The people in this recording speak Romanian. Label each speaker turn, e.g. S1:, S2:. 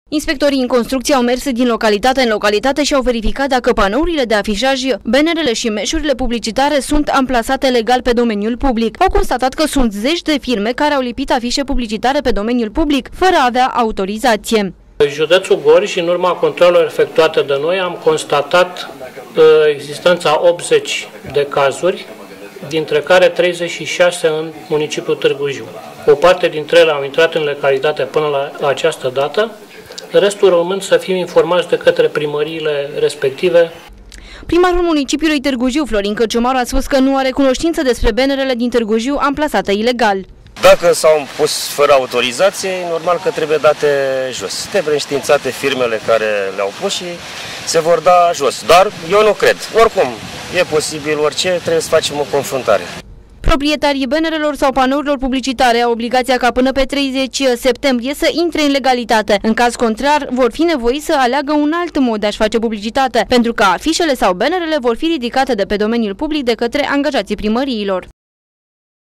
S1: Inspectorii în construcție au mers din localitate în localitate și au verificat dacă panourile de afișaj, banerele și meșurile publicitare sunt amplasate legal pe domeniul public. Au constatat că sunt zeci de firme care au lipit afișe publicitare pe domeniul public, fără a avea autorizație.
S2: În județul Gorj, în urma controlelor efectuate de noi, am constatat existența 80 de cazuri, dintre care 36 în municipiul Târgu Jiu. O parte dintre ele au intrat în legalitate până la această dată, restul rămân să fim informați de către primăriile respective.
S1: Primarul municipiului Târgu Jiu, Florin Cărciumaru, a spus că nu are cunoștință despre banerele din Târgu Jiu amplasate ilegal.
S3: Dacă s-au pus fără autorizație, normal că trebuie date jos. Trebuie înștiințate firmele care le-au pus și se vor da jos. Dar eu nu cred. Oricum, e posibil orice, trebuie să facem o confruntare.
S1: Proprietarii banerelor sau panourilor publicitare au obligația ca până pe 30 septembrie să intre în legalitate. În caz contrar, vor fi nevoiți să aleagă un alt mod de a-și face publicitate, pentru că afișele sau banerele vor fi ridicate de pe domeniul public de către angajații primăriilor.